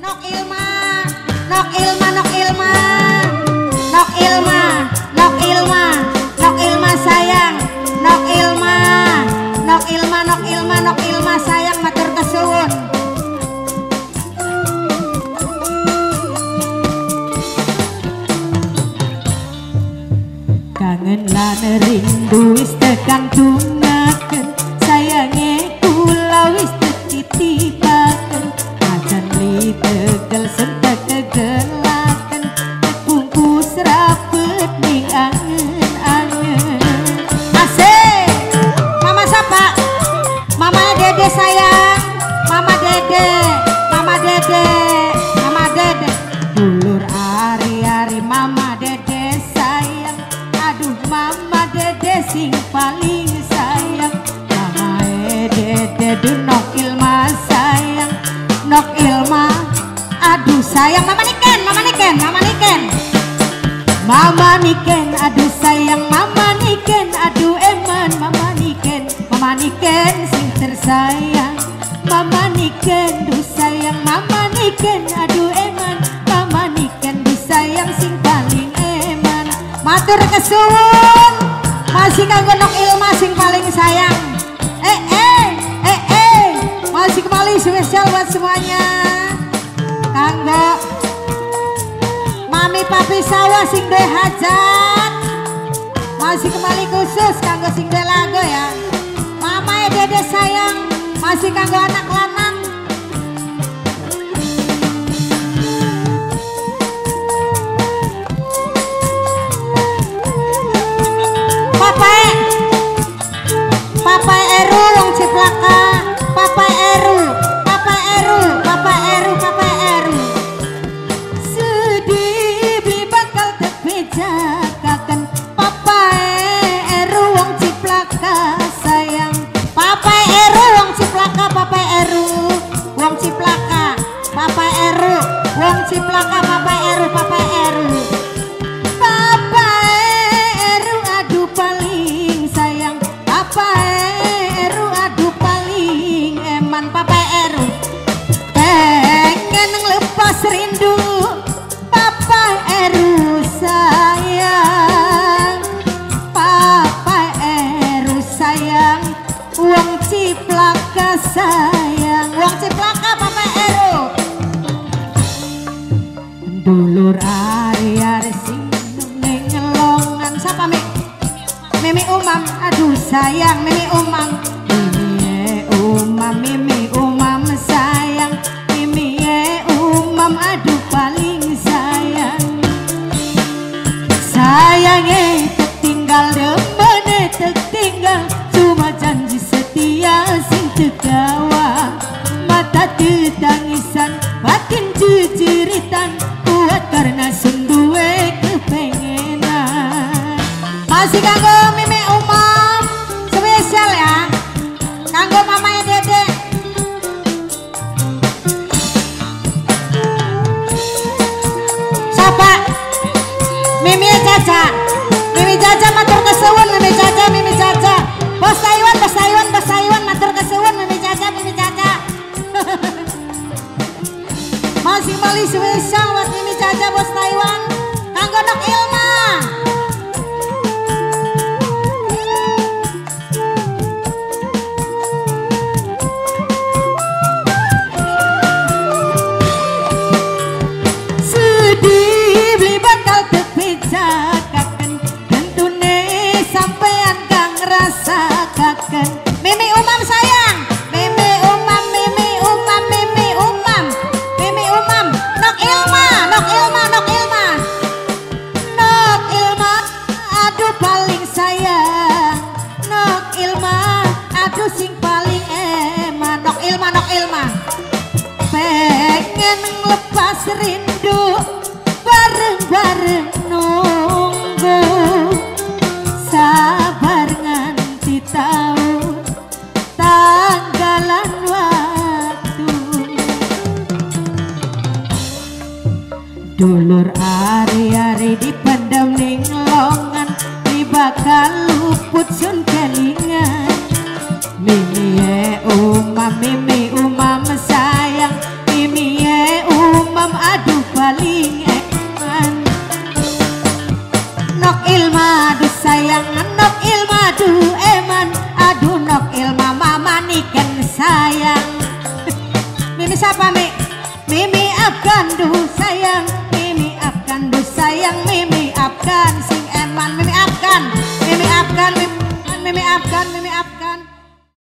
Nok Ilma, Nok Ilma, Nok Ilma, Nok Ilma, Nok Ilma, Nok Ilma sayang, Nok Ilma, Nok Ilma, Nok Ilma, Nok Ilma sayang matur kesuwun. Kangen lan rindu wis tekan tungaken, sayange kula wis dititipaken, ajan li tegel sentek kegelaken, bungkus rapet ning angen-angen. Asik, mama siapa? Mama Dede sayang, mama Dede, mama Dede, mama Dede. Dulur ari-ari mama Dede sayang, aduh mama Dede sing paling sayang. Mama Dede du Nok Ilma sayang, Nok Ilma aduh sayang. Mama Niken, mama Niken, mama Niken, mama Niken aduh sayang. Mama Niken aduh eman, mama Niken, mama Niken sing tersayang. Mama Niken du sayang, mama Niken aduh eman, mama Niken du sayang sing paling eman. Matur kesuwun masih kanggo Nok Ilma sing paling sayang. Masih kembali spesial buat semuanya kanggo mami papi sawah sing duwe hajat. Masih kembali khusus kanggo sing duwe lagu ya. Mama Dede sayang masih kanggo anak lanang. Papa Eru wong Ciplaka, Papa Eru, Papa Eru, Papa Eru, Papa Eru. Sedih beli bakal tebejakan, Papa Eru wong Ciplaka sayang. Papa Eru wong Ciplaka, Papa Eru wong Ciplaka, Papa Eru wong Ciplaka, Papa Eru, Papa Eru. Papa Eru aduh paling sayang, Papa Eru aduh paling eman. Papa Eru pengen ngelepas rindu, Papa Eru sayang, Papa Eru sayang, wong Ciplaka sayang, wong Ciplaka Papa Eru. Dulur ari-ari sing ning ngelongan sapa mi? Mimi Umam, aduh sayang Mimi Umam, Mimi Umam, Mimi Umam sayang, Mimi Umam aduh paling sayang. Sayange tertinggal demene tertinggal, cuma janji setia sing tegawa. Mata tetangisan, batin jejeritan, kuat karena sungguh kepengenan. Masih kanggo Mimi Umam spesial ya, kanggo mamanya Dede. Siapa? Mimi Caca, Mimi Caca matur kesuwun, Mimi Caca, Mimi Caca. Bos Taiwan, Bos Taiwan, Bos Taiwan matur kesuwun, Mimi Caca, Mimi Caca. Masih Mali spesial buat Mimi Caca, Bos Taiwan, kanggo Nok Ilma. Sedih beli bakal tebejakan, tentune sampean kang ngrasakaken. Mimi Umam sayang, Mimi Umam, Mimi Umam, Mimi Umam, Mimi Umam. Nok Ilma, Nok Ilma, Nok Ilma, Nok Ilma aduh paling sayang, Nok Ilma aduh sing paling eman. Nok Ilma, Nok Ilma pengen ngelepas rindu, bareng-bareng nunggu, sabar nganti tahu tanggalan waktu. Dulur ari-ari dipendam ning longan, di bakal luput sun kelingan. Mimi Umam, Mimi Umam sayang, Mimi ilma du sayang nok ilma du eman aduh nok ilma mama niken sayang. Mimi siapa mi? Mimi Afgan du sayang, Mimi Afgan du sayang, Mimi Afgan sing eman, Mimi Afgan, Mimi Afgan, Mimi Afgan, Mimi